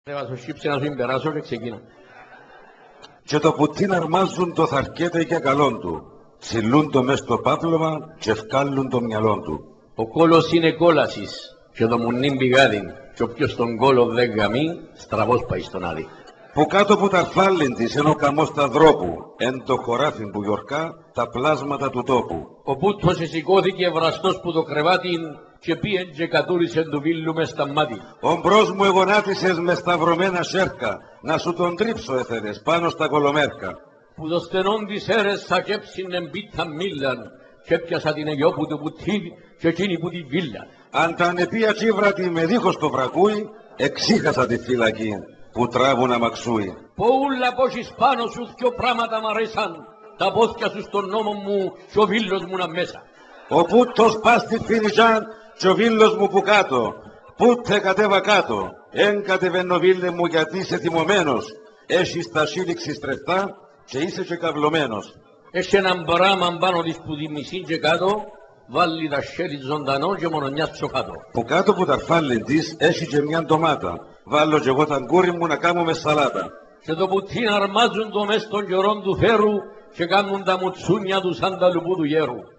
Στο σκύψε να σου εμπεράσω και ξεκίνα. Και το πουτίν αρμάζουν το θαρκέται και καλόν του. Τσιλούν το μες στο πάπλωμα και ευκάλλουν το μυαλόν του. Ο κόλος είναι κόλασης και το μουνίν πηγάδιν και όποιος τον κόλο δεν γαμεί, στραβός πάει στον άδει. Που κάτω από τα αρφάλιν της εν ο καμός σταδρόπου, εν το χωράφιν που γιορκά τα πλάσματα του τόπου. Ο Πούτος εσηκώθηκε βραστός που το κρεβάτιν και πήγεν και κατούρισε του βίλου μες στα μάτι. Ο μπρος μου εγωνάτισες με σταυρωμένα σέρκα, να σου τον τρίψω έθελες πάνω στα κολομέρκα. Που το στενόν της αίρες θα κέψιν εμπίτα μίλαν και έπιασα την εγιόπου του πουτήν και εκείνη που τη βίλα. Αν τα ανεπία τσίβρατη με δίχως το βρακούι, εξήχασα τη φυλακή που τράβουν αμαξούι. Πούλα πόσις πάνω σου δυο πράματα μ' αρέσαν, τα πόθηκια σου στον νόμο μου και ο βίλος μου να μέσα. Ο Πούτος πας στη φινιτζάν και ο βίλος μου που κάτω. Πούτε κατέβα κάτω, εν κατεβαίνω βίλε μου γιατί είσαι θυμωμένος. Έχεις τα σύλληξη στρεφτά και είσαι και καυλωμένος. Έχει έναν πράμα πάνω της που τη μισήν και κάτω, βάλει τα χέρι ζωντανό και μονονιάς ψοχάτω. Που κάτω που τα αρφάλιν της έχει και μια ντομάτα. Βάλω και εγώ τα γκούρι μου να κάνω με σαλάτα. Και το πουτίν αρμάζουν το μες των καιρών του φέρου και κάνουν τα μουτσούνια του σαν τα λουπού του γέρου.